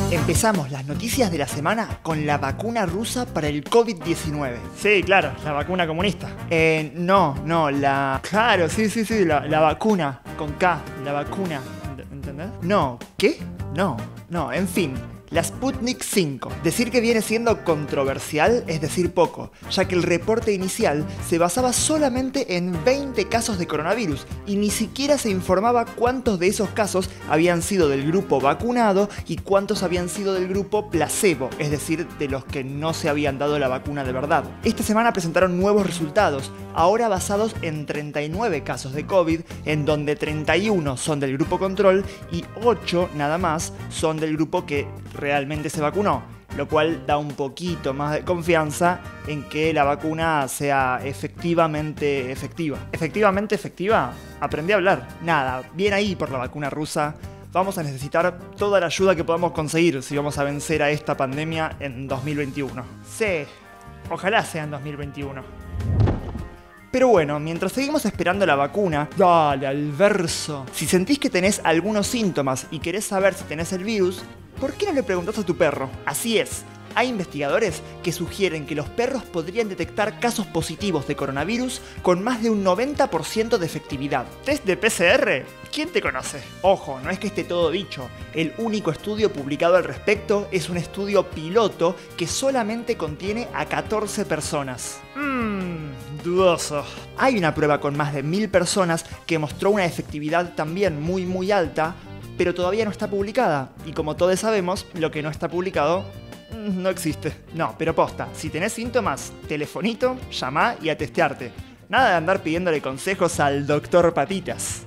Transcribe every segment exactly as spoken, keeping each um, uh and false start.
Empezamos las noticias de la semana con la vacuna rusa para el COVID diecinueve. Sí, claro, la vacuna comunista. Eh, no, no, la... Claro, sí, sí, sí, la, la vacuna, con K, la vacuna, ¿entendés? No, ¿qué? No, no, en fin. La Sputnik cinco. Decir que viene siendo controversial es decir poco, ya que el reporte inicial se basaba solamente en veinte casos de coronavirus y ni siquiera se informaba cuántos de esos casos habían sido del grupo vacunado y cuántos habían sido del grupo placebo, es decir, de los que no se habían dado la vacuna de verdad. Esta semana presentaron nuevos resultados, ahora basados en treinta y nueve casos de COVID, en donde treinta y uno son del grupo control y ocho nada más son del grupo que realmente se vacunó, lo cual da un poquito más de confianza en que la vacuna sea efectivamente efectiva. ¿Efectivamente efectiva? Aprendí a hablar. Nada, bien ahí por la vacuna rusa. Vamos a necesitar toda la ayuda que podamos conseguir si vamos a vencer a esta pandemia en dos mil veintiuno. Sí, ojalá sea en dos mil veintiuno. Pero bueno, mientras seguimos esperando la vacuna, dale al verso. Si sentís que tenés algunos síntomas y querés saber si tenés el virus, ¿por qué no le preguntás a tu perro? Así es, hay investigadores que sugieren que los perros podrían detectar casos positivos de coronavirus con más de un noventa por ciento de efectividad. ¿Test de P C R? ¿Quién te conoce? Ojo, no es que esté todo dicho. El único estudio publicado al respecto es un estudio piloto que solamente contiene a catorce personas. Mmm, dudoso. Hay una prueba con más de mil personas que mostró una efectividad también muy muy alta, pero todavía no está publicada, y como todos sabemos, lo que no está publicado no existe. No, pero posta, si tenés síntomas, telefonito, llamá y a testearte. Nada de andar pidiéndole consejos al doctor Patitas.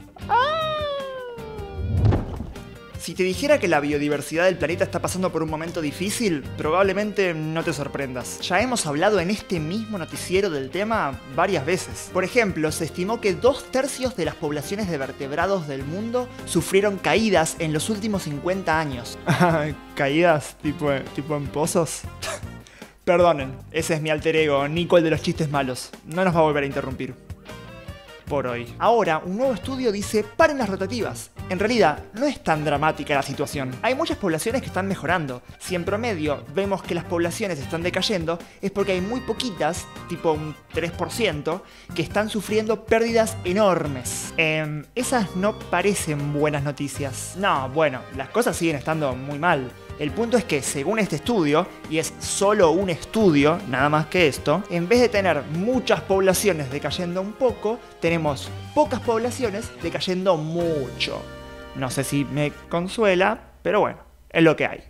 Si te dijera que la biodiversidad del planeta está pasando por un momento difícil, probablemente no te sorprendas. Ya hemos hablado en este mismo noticiero del tema varias veces. Por ejemplo, se estimó que dos tercios de las poblaciones de vertebrados del mundo sufrieron caídas en los últimos cincuenta años. ¿Caídas tipo, tipo en pozos? Perdonen, ese es mi alter ego, Nico el de los chistes malos. No nos va a volver a interrumpir. Por hoy. Ahora, un nuevo estudio dice paren las rotativas. En realidad, no es tan dramática la situación. Hay muchas poblaciones que están mejorando. Si en promedio vemos que las poblaciones están decayendo, es porque hay muy poquitas, tipo un tres por ciento, que están sufriendo pérdidas enormes. Eh, esas no parecen buenas noticias. No, bueno, las cosas siguen estando muy mal. El punto es que, según este estudio, y es solo un estudio, nada más que esto, en vez de tener muchas poblaciones decayendo un poco, tenemos pocas poblaciones decayendo mucho. No sé si me consuela, pero bueno, es lo que hay.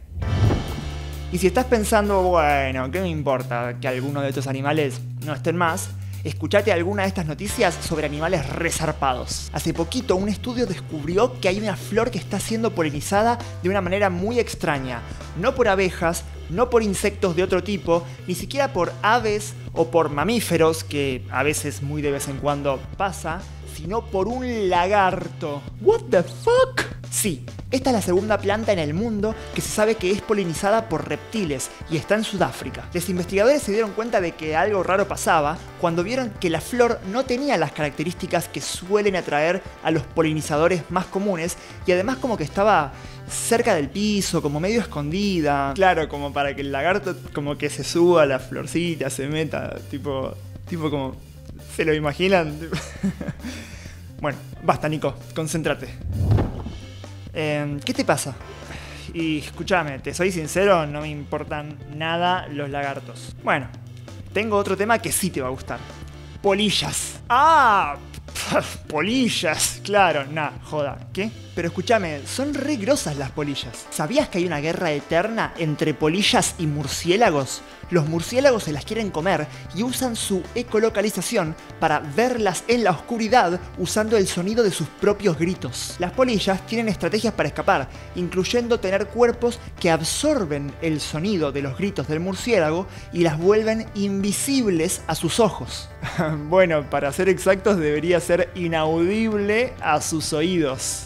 Y si estás pensando, bueno, ¿qué me importa que alguno de estos animales no estén más? Escuchate alguna de estas noticias sobre animales resarpados. Hace poquito un estudio descubrió que hay una flor que está siendo polinizada de una manera muy extraña. No por abejas, no por insectos de otro tipo, ni siquiera por aves o por mamíferos, que a veces muy de vez en cuando pasa, sino por un lagarto. ¿What the fuck? Sí, esta es la segunda planta en el mundo que se sabe que es polinizada por reptiles y está en Sudáfrica. Los investigadores se dieron cuenta de que algo raro pasaba cuando vieron que la flor no tenía las características que suelen atraer a los polinizadores más comunes y además como que estaba cerca del piso, como medio escondida. Claro, como para que el lagarto como que se suba a la florcita, se meta, tipo, tipo como... ¿Se lo imaginan? Bueno, basta Nico, concéntrate. Eh, ¿Qué te pasa? Y escúchame, te soy sincero, no me importan nada los lagartos. Bueno, tengo otro tema que sí te va a gustar. Polillas. ¡Ah! Polillas, claro, nah, joda. ¿Qué? Pero escúchame, son re grosas las polillas. ¿Sabías que hay una guerra eterna entre polillas y murciélagos? Los murciélagos se las quieren comer y usan su ecolocalización para verlas en la oscuridad usando el sonido de sus propios gritos. Las polillas tienen estrategias para escapar, incluyendo tener cuerpos que absorben el sonido de los gritos del murciélago y las vuelven invisibles a sus ojos. Bueno, para ser exactos debería ser inaudible a sus oídos. Ah,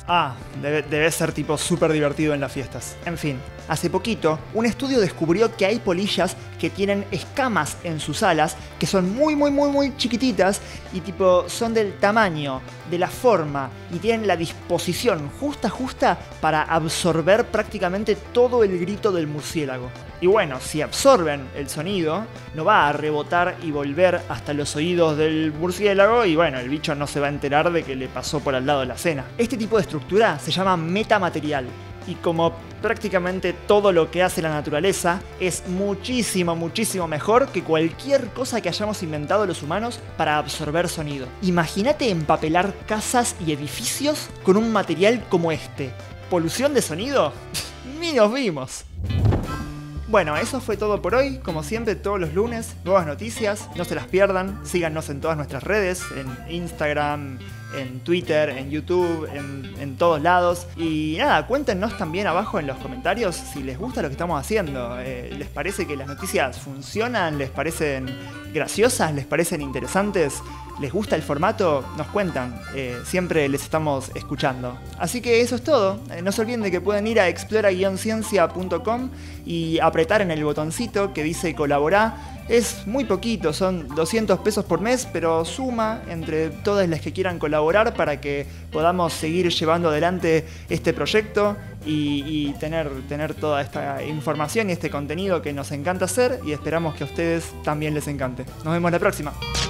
debe, debe ser tipo súper divertido en las fiestas. En fin, hace poquito, un estudio descubrió que hay polillas que tienen escamas en sus alas que son muy muy muy muy chiquititas y tipo son del tamaño, de la forma y tienen la disposición justa justa para absorber prácticamente todo el grito del murciélago. Y bueno, si absorben el sonido, no va a rebotar y volver hasta los oídos del murciélago y bueno, el bicho no se va a enterar de que le pasó por al lado de la cena. Este tipo de estructura se llama metamaterial y como prácticamente todo lo que hace la naturaleza, es muchísimo, muchísimo mejor que cualquier cosa que hayamos inventado los humanos para absorber sonido. Imagínate empapelar casas y edificios con un material como este. ¿Polución de sonido? Ni nos vimos. Bueno, eso fue todo por hoy. Como siempre, todos los lunes, nuevas noticias. No se las pierdan. Síganos en todas nuestras redes, en Instagram, en Twitter, en YouTube, en, en todos lados. Y nada, cuéntenos también abajo en los comentarios si les gusta lo que estamos haciendo. Eh, ¿Les parece que las noticias funcionan? ¿Les parecen graciosas? ¿Les parecen interesantes? ¿Les gusta el formato? Nos cuentan. Eh, siempre les estamos escuchando. Así que eso es todo. Eh, no se olviden de que pueden ir a explora guion ciencia punto com y apretar en el botoncito que dice colaborar. Es muy poquito, son doscientos pesos por mes, pero suma entre todas las que quieran colaborar para que podamos seguir llevando adelante este proyecto y, y tener, tener toda esta información y este contenido que nos encanta hacer y esperamos que a ustedes también les encante. Nos vemos la próxima.